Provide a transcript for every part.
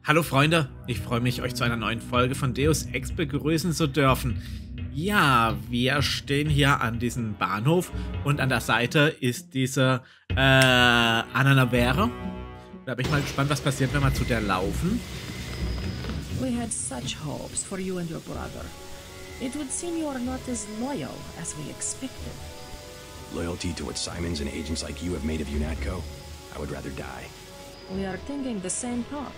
Hallo Freunde, ich freue mich, euch zu einer neuen Folge von Deus Ex begrüßen zu dürfen. Ja, wir stehen hier an diesem Bahnhof und an der Seite ist diese Ananavere. Da bin ich mal gespannt, was passiert, wenn wir zu der laufen. We had such hopes for you and your brother. It would seem you are not as loyal as we expected. Loyalty to what Simons and agents like you have made of UNATCO? I would rather die. We are thinking the same thought.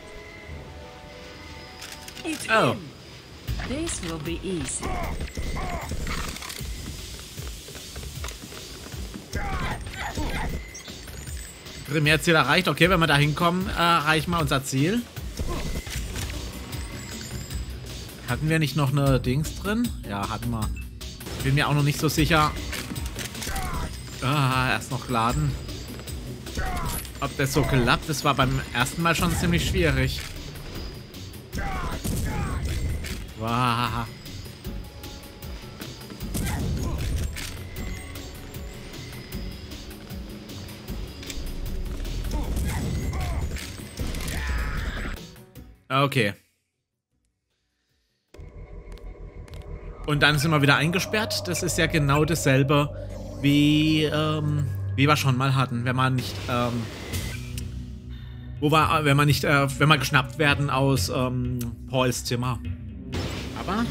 It's Oh. him. This will be easy. Primärziel erreicht. Okay, wenn wir da hinkommen, erreichen wir unser Ziel. Hatten wir nicht noch eine Dings drin? Ja, hatten wir. Bin mir auch noch nicht so sicher. Erst noch laden. Ob das so klappt, das war beim ersten Mal schon ziemlich schwierig. Wow. Okay. Und dann sind wir wieder eingesperrt. Das ist ja genau dasselbe, wie wir schon mal hatten, wenn man nicht, wenn wir geschnappt werden aus Pauls Zimmer. Aber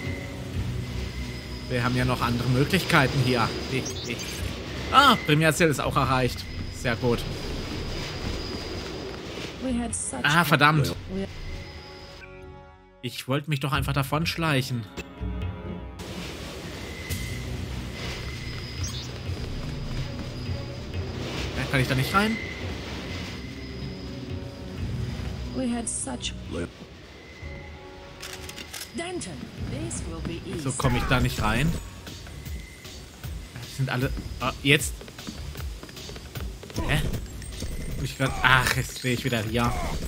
wir haben ja noch andere Möglichkeiten hier. Primärziel ist auch erreicht. Sehr gut. We had such Verdammt. Ich wollte mich doch einfach davon schleichen. Ja, kann ich da nicht rein? We had such Denton, this will be easy. So komme ich da nicht rein. Die sind alle... jetzt... Hä? Ach, jetzt stehe ich wieder hier.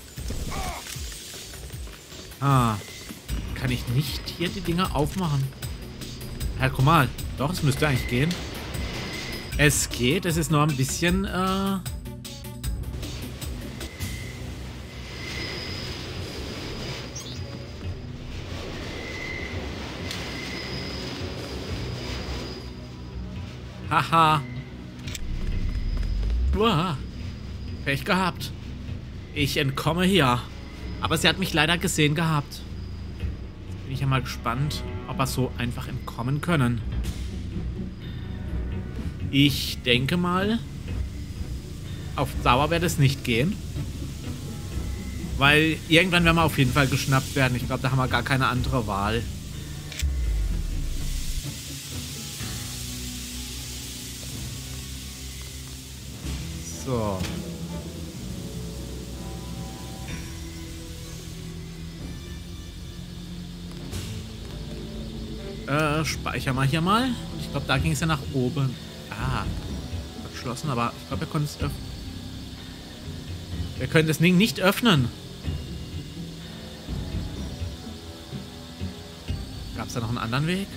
Kann ich nicht hier die Dinger aufmachen? Ja, guck mal. Doch, es müsste eigentlich gehen. Es geht, es ist nur ein bisschen, Haha. Uah. Pech gehabt. Ich entkomme hier. Aber sie hat mich leider gesehen gehabt. Jetzt bin ich ja mal gespannt, ob wir so einfach entkommen können. Ich denke mal, auf Dauer wird es nicht gehen. Weil irgendwann werden wir auf jeden Fall geschnappt werden. Ich glaube, da haben wir gar keine andere Wahl. So. Speicher mal hier mal. Ich glaube, da ging es ja nach oben. Verschlossen, aber ich glaube, wir können es öffnen. Wir können das Ding nicht öffnen. Gab es da noch einen anderen Weg?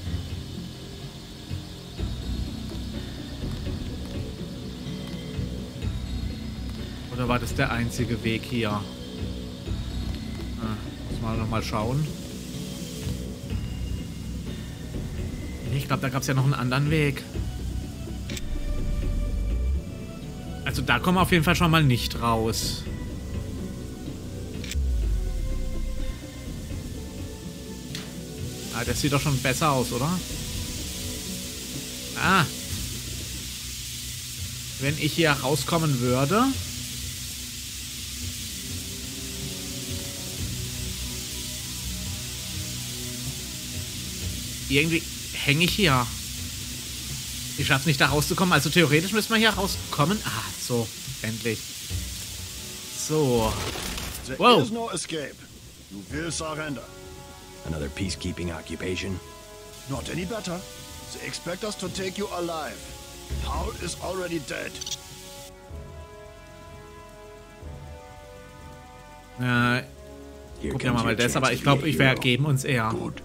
Oder war das der einzige Weg hier? Muss man nochmal schauen. Ich glaube, da gab es ja noch einen anderen Weg. Also da kommen wir auf jeden Fall schon mal nicht raus. Das sieht doch schon besser aus, oder? Wenn ich hier rauskommen würde... Irgendwie hänge ich hier. Ich schaffe es nicht, da rauszukommen. Also theoretisch müssen wir hier rauskommen. So. Endlich. So. Wow. There is no escape. You will surrender. Another peacekeeping occupation? Not any better. They expect us to take you alive. Paul is already dead. Gucken wir mal das, aber ich glaube, wir ergeben uns eher. Good.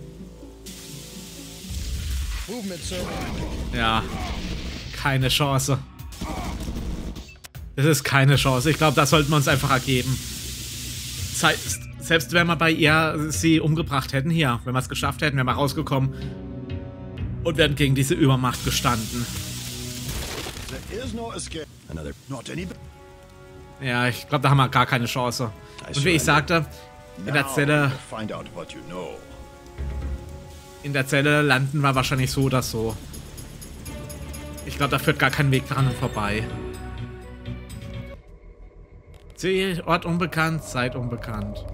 Movement, sir. Ja. Keine Chance. Das ist keine Chance. Ich glaube, da sollten wir uns einfach ergeben. Selbst wenn wir bei ihr sie umgebracht hätten, hier, wenn wir es geschafft hätten, wären wir rausgekommen und wären gegen diese Übermacht gestanden. There is no escape. Another. Not any. Ja, ich glaube, da haben wir gar keine Chance. Und wie ich sagte, in der Zelle... Now, find out what you know. In der Zelle landen wir wahrscheinlich so oder so. Ich glaube, da führt gar kein Weg dran vorbei. Ziel, Ort unbekannt, Zeit unbekannt.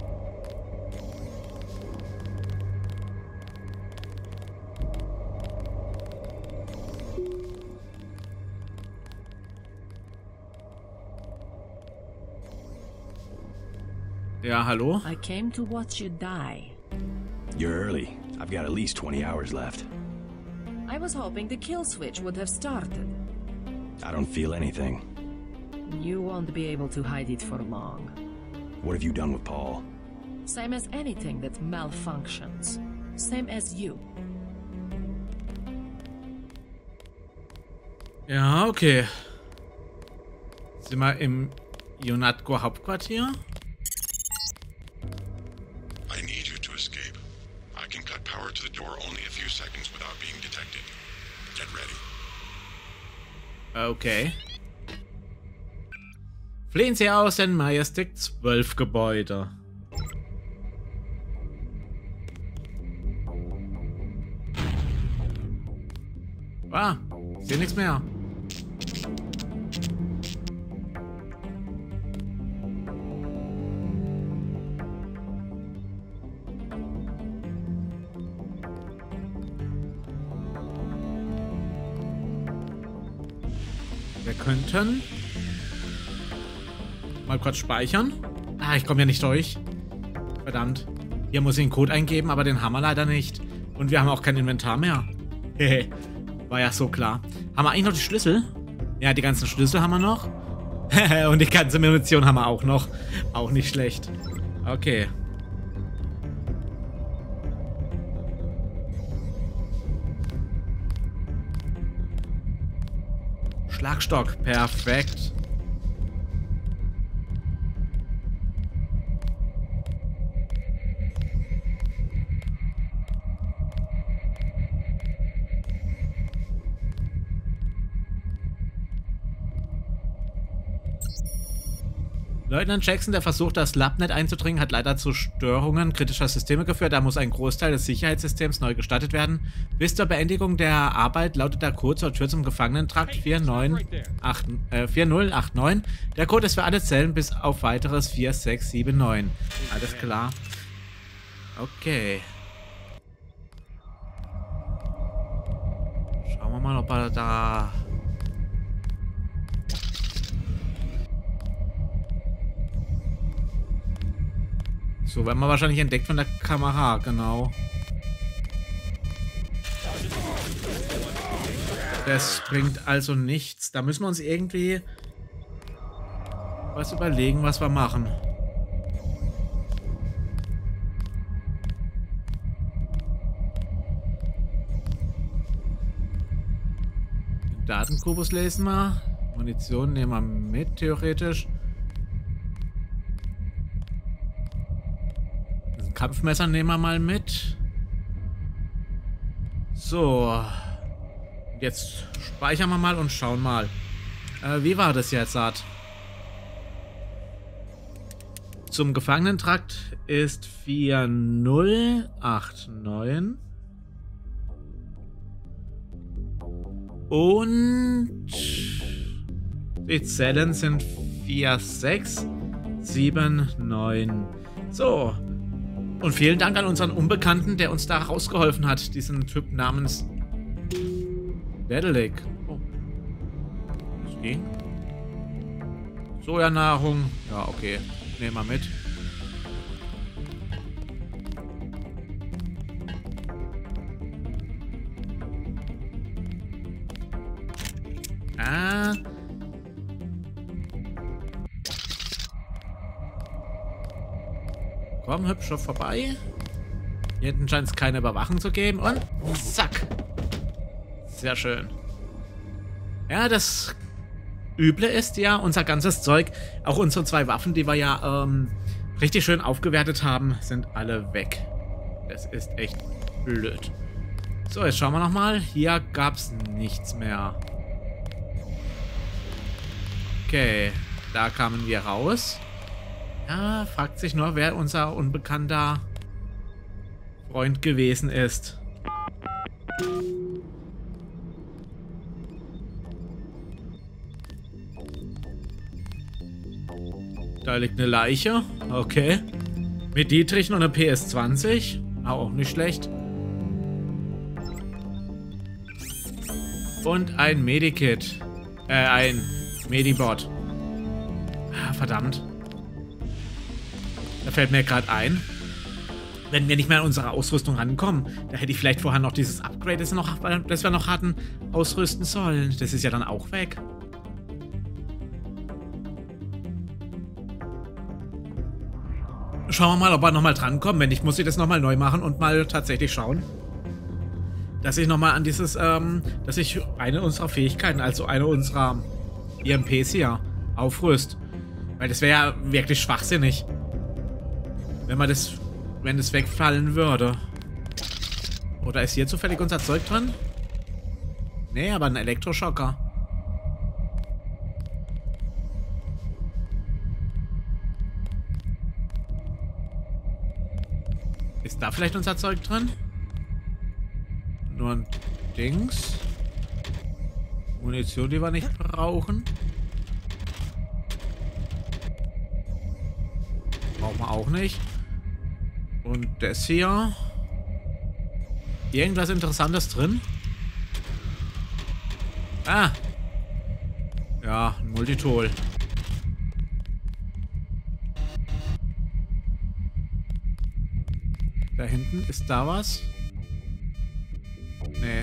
Ja, hallo? I came to watch you die. You're early. I've got at least 20 hours left. I was hoping the kill switch would have started. I don't feel anything. You won't be able to hide it for long. What have you done with Paul? Same as anything that malfunctions. Same as you. Ja, okay. Sind wir im UNATCO Hauptquartier? I need you to escape. I can cut power to the door only a few seconds without being detected. Get ready. Okay. Fliehen Sie aus den Majestic 12 Gebäude. Ah, ich sehe nichts mehr. Wir könnten mal kurz speichern. Ah, ich komme ja nicht durch. Verdammt. Hier muss ich einen Code eingeben, aber den haben wir leider nicht. Und wir haben auch kein Inventar mehr. Hehe. War ja so klar. Haben wir eigentlich noch die Schlüssel? Ja, die ganzen Schlüssel haben wir noch. Und die ganze Munition haben wir auch noch. Auch nicht schlecht. Okay. Schlagstock. Perfekt. Leutnant Jackson, der Versuch, das Labnet einzudringen, hat leider zu Störungen kritischer Systeme geführt. Da muss ein Großteil des Sicherheitssystems neu gestartet werden. Bis zur Beendigung der Arbeit lautet der Code zur Tür zum Gefangenentrakt 4089. Der Code ist für alle Zellen bis auf weiteres 4679. Alles klar. Okay. Schauen wir mal, ob er da... So, werden wir wahrscheinlich entdeckt von der Kamera, genau. Das bringt also nichts. Da müssen wir uns irgendwie was überlegen, was wir machen. Den Datenkubus lesen wir. Munition nehmen wir mit, theoretisch. Kampfmesser nehmen wir mal mit. So. Jetzt speichern wir mal und schauen mal. Wie war das jetzt, Art? Zum Gefangenentrakt ist 4089. Und die Zellen sind 4679. So. Und vielen Dank an unseren Unbekannten, der uns da rausgeholfen hat. Diesen Typ namens Dedelic. Oh. Das ging. Sojanahrung. Ja, okay. Nehmen wir mit. Ah. Komm, hübsch vorbei. Hier hinten scheint es keine Überwachung zu geben. Und zack. Sehr schön. Ja, das Üble ist ja, unser ganzes Zeug, auch unsere 2 Waffen, die wir ja richtig schön aufgewertet haben, sind alle weg. Das ist echt blöd. So, jetzt schauen wir nochmal. Hier gab es nichts mehr. Okay, da kamen wir raus. Ja, fragt sich nur, wer unser unbekannter Freund gewesen ist. Da liegt eine Leiche. Okay. Mit Dietrich noch eine PS20. Auch nicht schlecht. Und ein Medikit. Ein Medibot. Ah, verdammt. Da fällt mir gerade ein, wenn wir nicht mehr an unsere Ausrüstung rankommen, da hätte ich vielleicht vorher noch dieses Upgrade, das wir noch hatten, ausrüsten sollen. Das ist ja dann auch weg. Schauen wir mal, ob wir nochmal drankommen. Wenn nicht, muss ich das nochmal neu machen und mal tatsächlich schauen, dass ich nochmal an dieses, dass ich eine unserer Fähigkeiten, also eine unserer EMPs hier, aufrüst. Weil das wäre ja wirklich schwachsinnig, wenn es wegfallen würde. Oder ist hier zufällig unser Zeug drin? Nee, aber ein Elektroschocker. Ist da vielleicht unser Zeug drin? Nur ein Dings. Munition, die wir nicht brauchen. Brauchen wir auch nicht. Und das hier. Irgendwas Interessantes drin? Ah. Ja, ein Multitool. Da hinten, ist da was? Nee.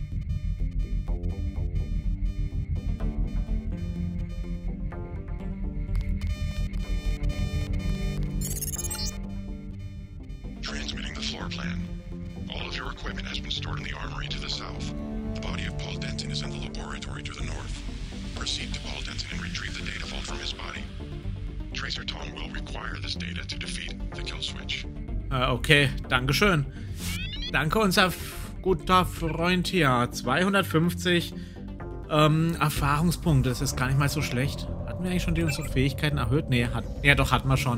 Transmitting the floor plan. All of your equipment has been stored in the armory to the south. The body of Paul Denton is in the laboratory to the north. Proceed to Paul Denton and retrieve the data vault from his body. Tracer Tong will require this data to defeat the kill switch. Okay, dankeschön. Danke, unser guter Freund hier. 250 Erfahrungspunkte. Das ist gar nicht mal so schlecht. Hatten wir eigentlich schon unsere Fähigkeiten erhöht? Nee, ja doch, hatten wir schon.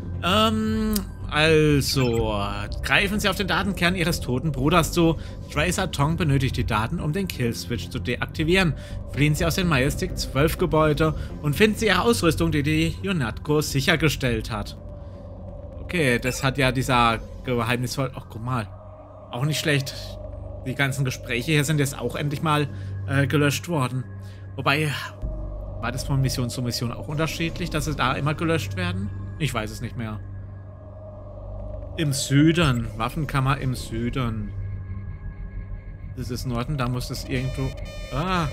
Also, greifen Sie auf den Datenkern Ihres toten Bruders zu. Tracer Tong benötigt die Daten, um den Killswitch zu deaktivieren. Fliehen Sie aus dem Majestic 12 Gebäude und finden Sie Ihre Ausrüstung, die UNATCO sichergestellt hat. Okay, das hat ja dieser geheimnisvoll... Ach, guck mal. Auch nicht schlecht. Die ganzen Gespräche hier sind jetzt auch endlich mal gelöscht worden. Wobei, war das von Mission zu Mission auch unterschiedlich, dass sie da immer gelöscht werden? Ich weiß es nicht mehr. Im Süden. Waffenkammer im Süden. Das ist Norden, da muss es irgendwo... Ah!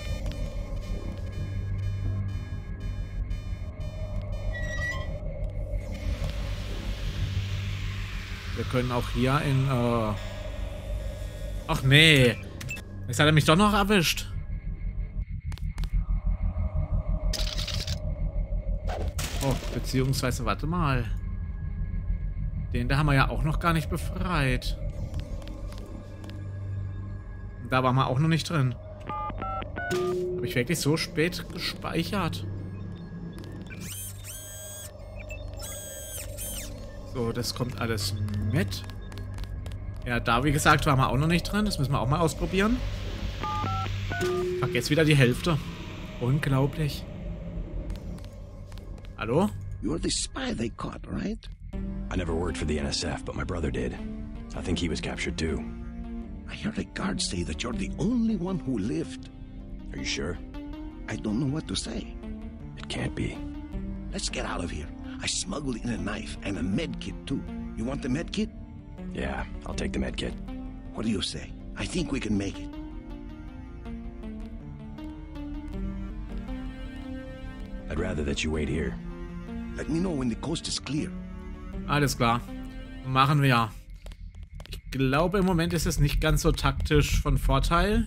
Wir können auch hier in... Ach nee. Jetzt hat er mich doch noch erwischt. Oh, beziehungsweise, warte mal. Den da haben wir ja auch noch gar nicht befreit. Da waren wir auch noch nicht drin. Habe ich wirklich so spät gespeichert? So, das kommt alles mit. Ja, da wie gesagt waren wir auch noch nicht drin. Das müssen wir auch mal ausprobieren. Vergesst wieder die Hälfte. Unglaublich. Hallo? You're the spy they caught, right? I never worked for the NSF, but my brother did. I think he was captured too. I heard the guards say that you're the only one who lived. Are you sure? I don't know what to say. It can't be. Let's get out of here. I smuggled in a knife and a med kit too. You want the med kit? Yeah, I'll take the med kit. What do you say? I think we can make it. I'd rather that you wait here. Let me know when the coast is clear. Alles klar. Machen wir. Ich glaube, im Moment ist es nicht ganz so taktisch von Vorteil.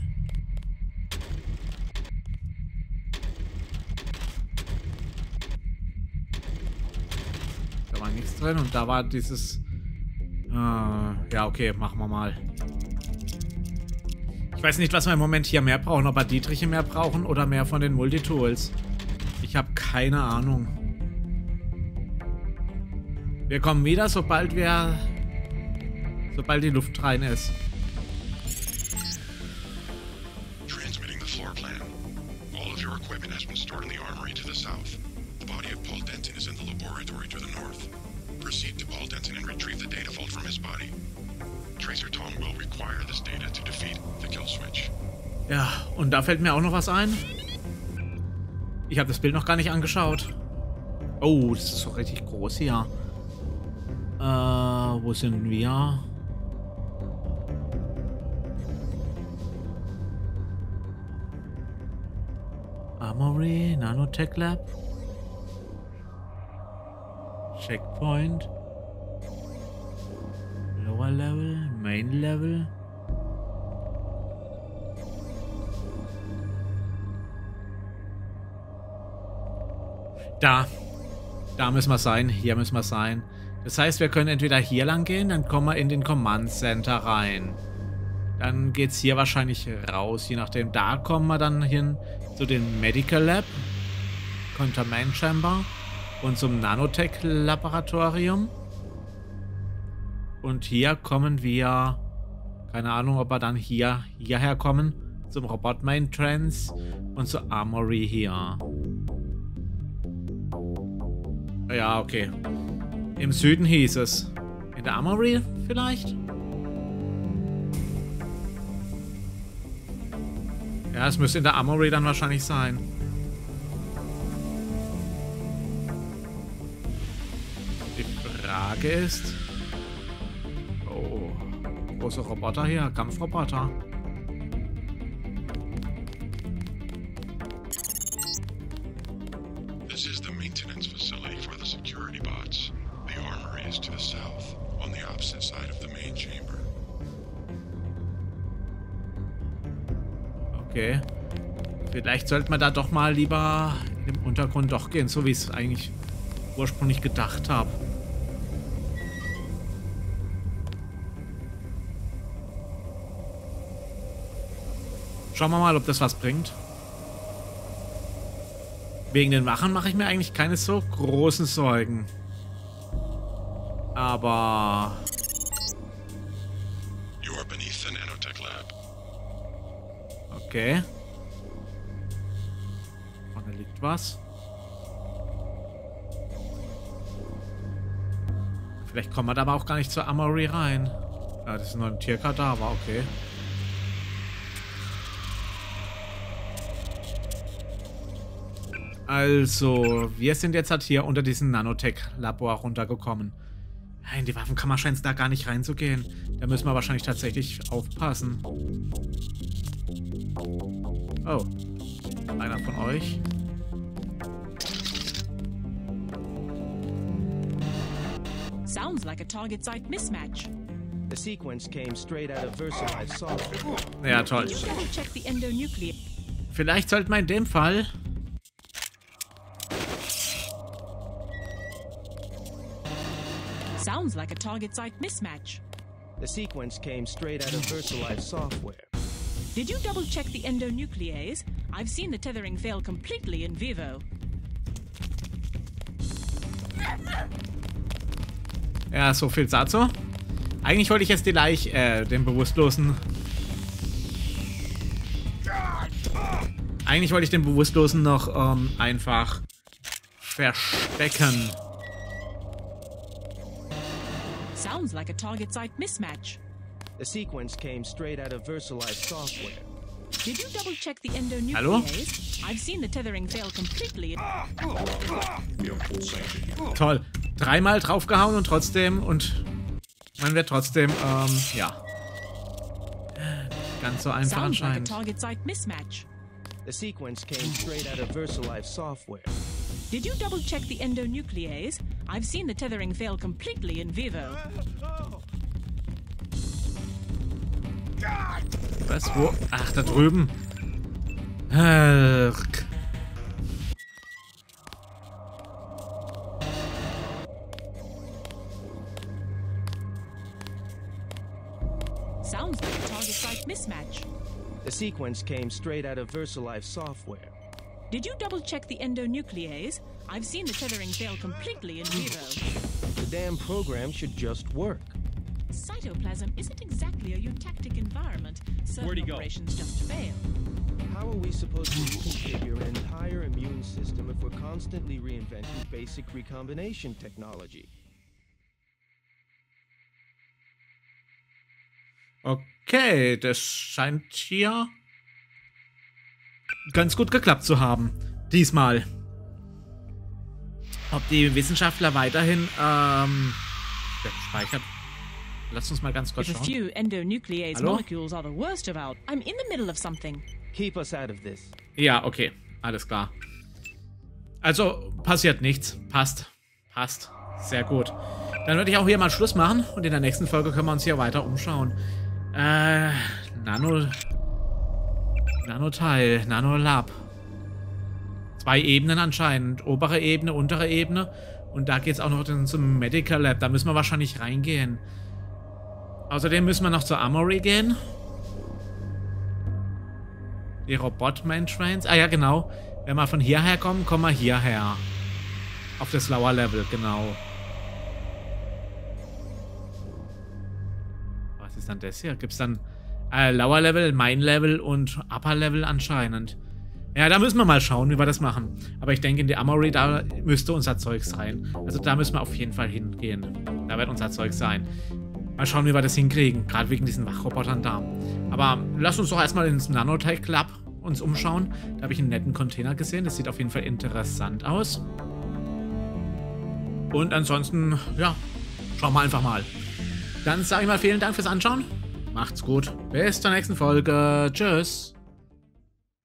Da war nichts drin und da war dieses... ja, okay, machen wir mal. Ich weiß nicht, was wir im Moment hier mehr brauchen. Ob wir Dietriche mehr brauchen oder mehr von den Multitools. Ich habe keine Ahnung. Wir kommen wieder, sobald die Luft rein ist. Transmitting the floor plan. All of your equipment has been stored in the armory to the south. The body of Paul Denton is in the laboratory to the north. Proceed to Paul Denton and retrieve the data vault from his body. Tracer Tong will require this data to defeat the kill switch. Ja, und da fällt mir auch noch was ein. Ich habe das Bild noch gar nicht angeschaut. Oh, das ist doch richtig groß hier. Wo sind wir? Armory, Nanotech Lab. Checkpoint. Lower Level, Main Level. Da müssen wir sein. Hier müssen wir sein. Das heißt, wir können entweder hier lang gehen, dann kommen wir in den Command Center rein. Dann geht es hier wahrscheinlich raus, je nachdem. Da kommen wir dann hin zu dem Medical Lab, Containment Chamber und zum Nanotech Laboratorium. Und hier kommen wir, keine Ahnung, ob wir dann hierher kommen, zum Robot Main Trans und zur Armory hier. Ja, okay. Im Süden hieß es. In der Armory vielleicht? Ja, es müsste in der Armory dann wahrscheinlich sein. Die Frage ist... Oh, große Roboter hier, Kampfroboter. This is the maintenance facility for the security bots. The armory is to the south, on the opposite side of the main chamber. Okay. Vielleicht sollten wir da doch mal lieber im Untergrund doch gehen, so wie ich es eigentlich ursprünglich gedacht habe. Schauen wir mal, ob das was bringt. Wegen den Wachen mache ich mir eigentlich keine so großen Sorgen. Aber... You are beneath the Nanotech Lab. Okay. Vorne liegt was. Vielleicht kommen wir da aber auch gar nicht zur Armory rein. Ja, das ist nur ein Tierkadaver, okay. Also, wir sind jetzt halt hier unter diesem Nanotech-Labor runtergekommen. In die Waffenkammer scheint es da gar nicht reinzugehen. Da müssen wir wahrscheinlich tatsächlich aufpassen. Oh. Einer von euch. Sounds like a target site mismatch. The sequence came straight out of VersaLife software. Ja, toll. Did you double check the endonuclear? Vielleicht sollten wir in dem Fall... Sounds like a target site mismatch. The sequence came straight out of VersaLife software. Did you double check the endonuclease? I've seen the tethering fail completely in vivo. Ja, so viel dazu. Eigentlich wollte ich jetzt den Bewusstlosen... Eigentlich wollte ich den Bewusstlosen noch einfach verstecken. Sounds like a target site mismatch. The sequence came straight out of VersaLife software. Did you double check the endonuclease? Hallo? I've seen the tethering fail completely. Toll. Dreimal draufgehauen und trotzdem man wird trotzdem, ja. Ganz so einfach Sounds like a anscheinend. target site mismatch. The sequence came straight out of VersaLife software. Did you double check the endonuclease? I've seen the tethering fail completely in vivo. Was? Wo? Ach, da drüben. Sounds like a target-site mismatch. The sequence came straight out of VersaLife software. Did you double-check the endonuclease? I've seen the tethering fail completely in vivo. The damn program should just work. Cytoplasm isn't exactly a eutectic environment. Certain operations just fail. How are we supposed to reconfigure an entire immune system if we're constantly reinventing basic recombination technology? Okay, das scheint hier ganz gut geklappt zu haben. Diesmal. Ob die Wissenschaftler weiterhin gespeichert. Lass uns mal ganz kurz If a schauen. few endonuclease Hallo? molecules are the worst of our... I'm in the middle of something. Keep us out of this. Ja, okay. Alles klar. Also, passiert nichts. Passt. Passt. Sehr gut. Dann würde ich auch hier mal Schluss machen. Und in der nächsten Folge können wir uns hier weiter umschauen. Nanoteil. Nanolab. 2 Ebenen anscheinend. Obere Ebene, untere Ebene. Und da geht es auch noch zum Medical Lab. Da müssen wir wahrscheinlich reingehen. Außerdem müssen wir noch zur Armory gehen. Die Robot-Man-Trains. Ah ja, genau. Wenn wir von hierher kommen, kommen wir hierher. Auf das Lower Level, genau. Was ist dann das hier? Gibt es dann Lower Level, Main Level und Upper Level anscheinend. Ja, da müssen wir mal schauen, wie wir das machen. Aber ich denke, in die Armory, da müsste unser Zeug sein. Also da müssen wir auf jeden Fall hingehen. Da wird unser Zeug sein. Mal schauen, wie wir das hinkriegen. Gerade wegen diesen Wachrobotern da. Aber lass uns doch erstmal ins Nanotech Lab uns umschauen. Da habe ich einen netten Container gesehen. Das sieht auf jeden Fall interessant aus. Und ansonsten, ja, schauen wir einfach mal. Dann sage ich mal vielen Dank fürs Anschauen. Macht's gut. Bis zur nächsten Folge. Tschüss.